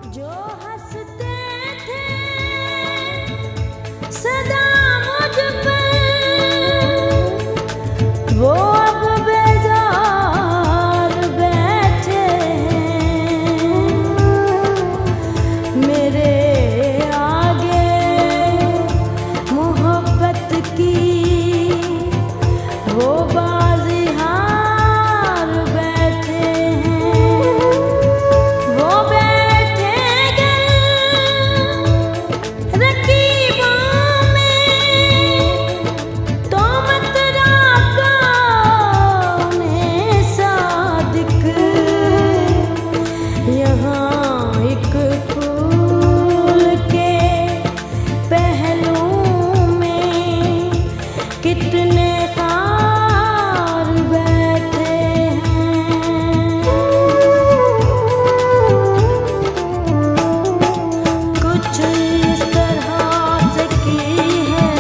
जो हंसते थे सदा मुझ पर, वो अब बेजार बैठे हैं। मेरे आगे मोहब्बत की वो बाजी हार बैठे हैं। वो बैठे गए रकीबों में, तो मत राकों में सादिक। यहाँ एक फूल के पहलू में कितने खार बैठे हैं। कुछ इस तरह से की है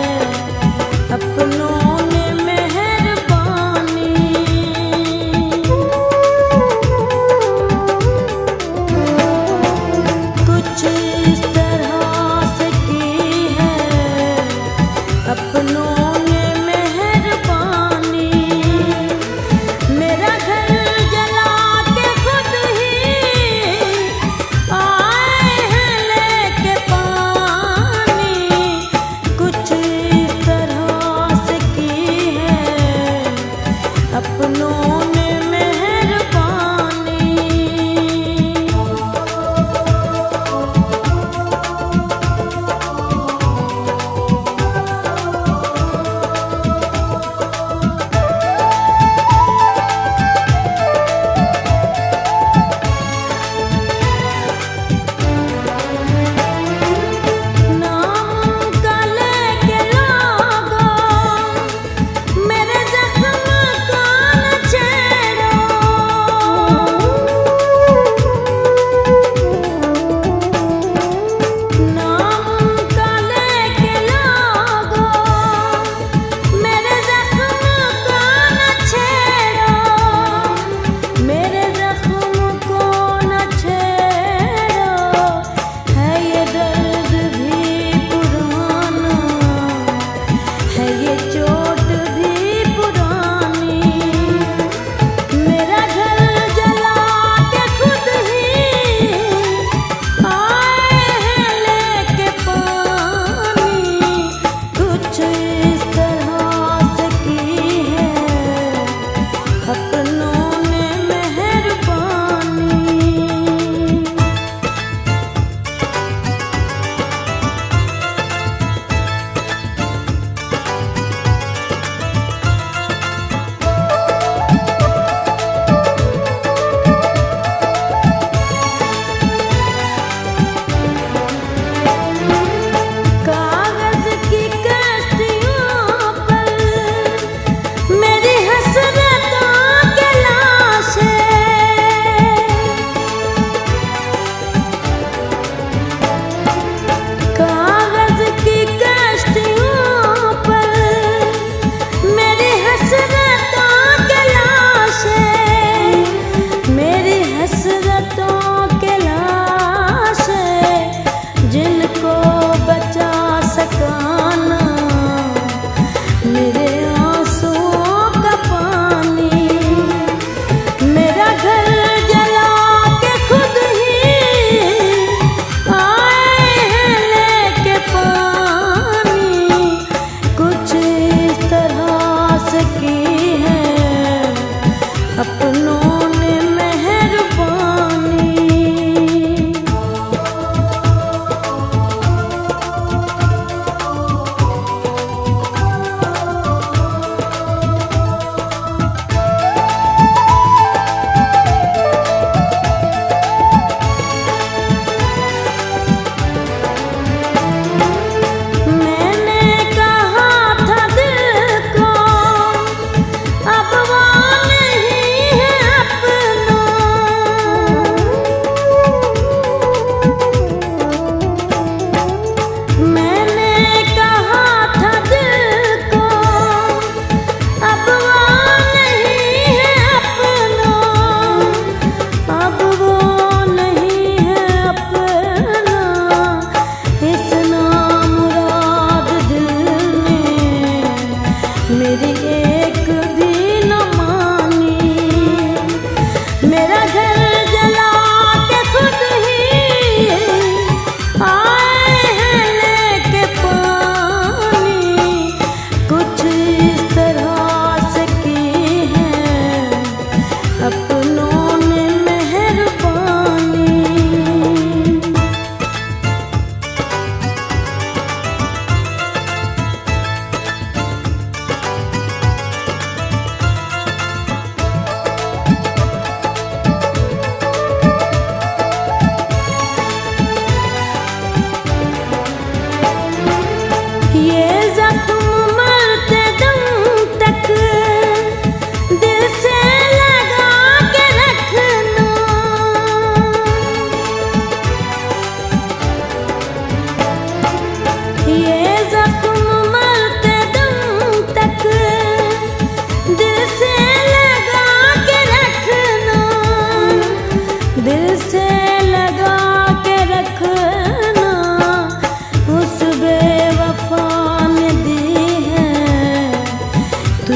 अपनों ने मेहरबानी, कुछ इस तरह से की है अपनों ने मेहरबानी।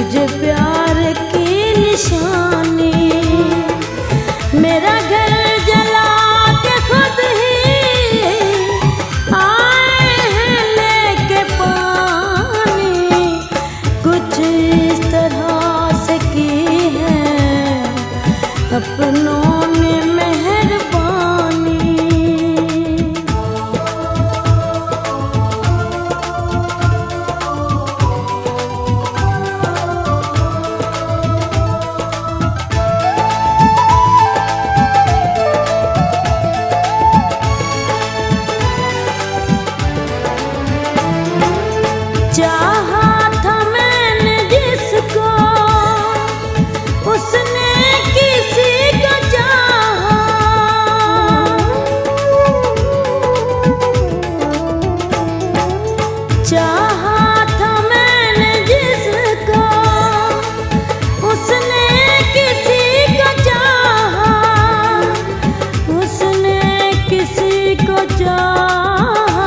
तुझे प्यार की निशानी। मेरा घर जला के खुद ही आए हैं लेके पानी। कुछ इस तरह से की है अपनों ने मेहरबानी। चाहा था मैंने जिसको उसने किसी को चाहा। चाहा था मैंने जिसको उसने किसी को चाहा। उसने किसी को चाहा।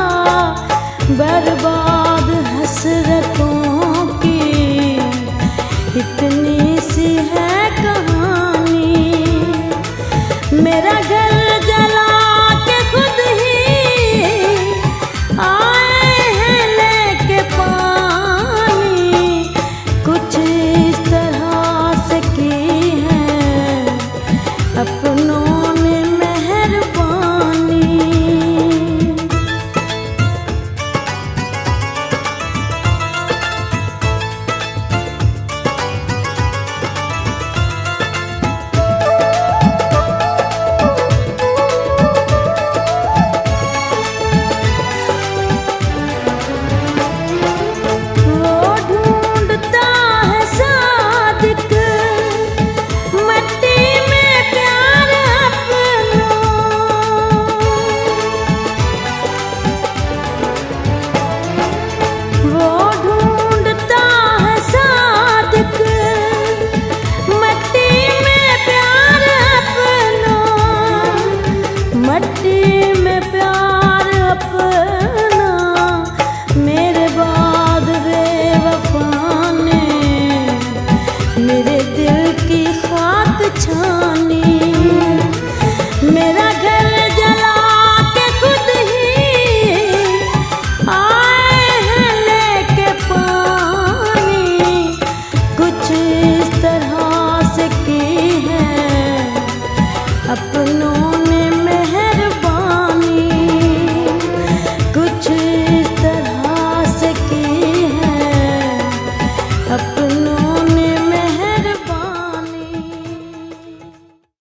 बर्बाद हसरतों की इतनी